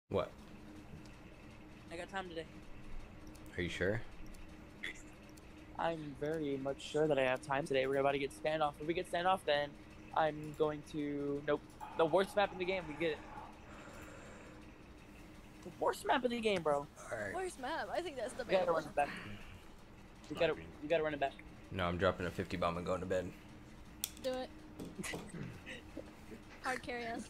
What? I got time today. Are you sure? I'm very much sure that I have time today. We're about to get standoff. If we get standoff, then I'm going to... Nope. The worst map in the game. We get it. The worst map in the game, bro. Alright. Worst map. I think that's the We gotta main run one. it back. We gotta run it back. No, I'm dropping a 50 bomb and going to bed. Do it. Hard carry us.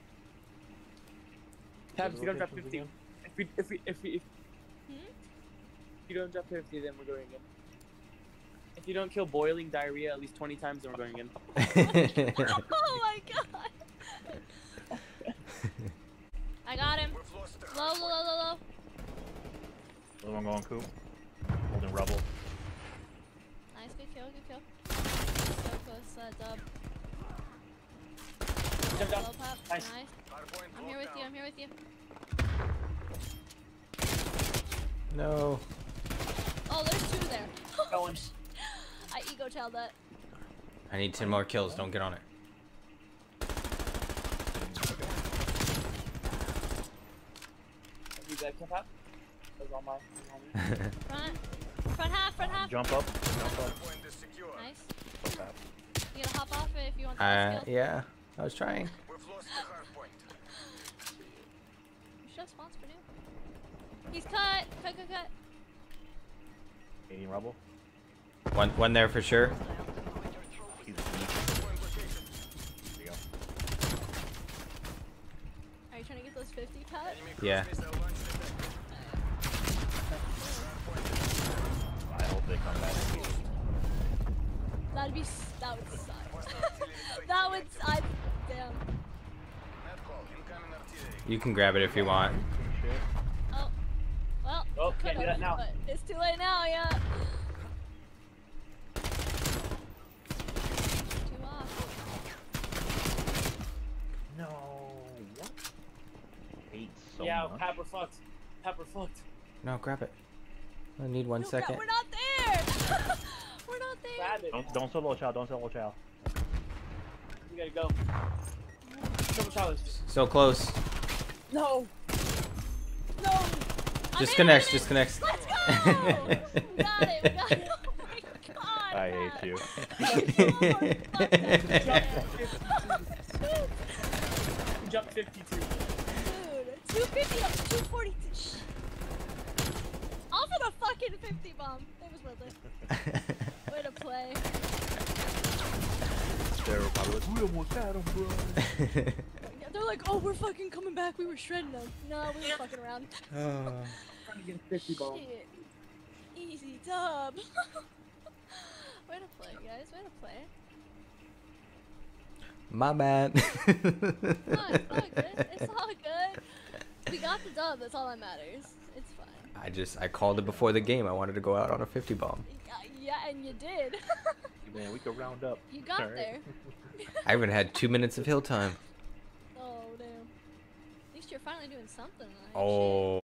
Tabs, you don't drop 50. If Hmm? you don't drop 50, then we're going in. If you don't kill boiling diarrhea at least 20 times, then we're going in. Oh my god! I got him. Low, low, low, low, low. Another one going coop. Holding rubble. Nice, good kill, good kill. So close, dub. Jump down. Low pop, Nice. nice. I'm here with you, I'm here with you. No. Oh, there's two there. Going. I ego tailed that. I need 10 more kills. Don't get on it. You guys come up? That was all mine. Front half, front half. Jump up. Jump up. Nice. Jump up. You gotta hop off it if you want the last kill. Yeah. I was trying. You should have spawns for new. He's cut! Cut, cut, cut. 80 rubble. One there for sure. He's weak. There you go. Are you trying to get those 50 cut? Yeah. I hope they come back. That'd be, that would suck. That would, damn. You can grab it if you want. Shit. Oh, well, Oh, can't do that now. but it's too late now, yeah. Too off. No. What? Hate so Yeah, much. Pepper fucked. Pepper fucked. No, grab it. I need one No, second. we're not there! We're not there! Grab it. Don't solo chow. Don't solo chow. We gotta go. Triple challenge. So close. No! No! Disconnects, disconnects. Let's go! We got it, we got it. Oh my god! I hate you. We jumped 52. Dude, 250 up to 242. Off of the fucking 50 bomb. It was worth it. Way to play. They were probably like, we almost had him, bro. Yeah, they're like, oh, we're fucking coming back. We were shredding them. No, we were fucking around. Trying to get a 50 ball. Shit. Easy dub. Way to play, guys. Way to play. My bad. No, it's all good. It's all good. We got the dub. That's all that matters. It's fine. I called it before the game. I wanted to go out on a 50 bomb. Yeah, and you did. Man, we could round up. You got Alright. there. I even had 2 minutes of hill time. Oh, damn. At least you're finally doing something. Right? Oh.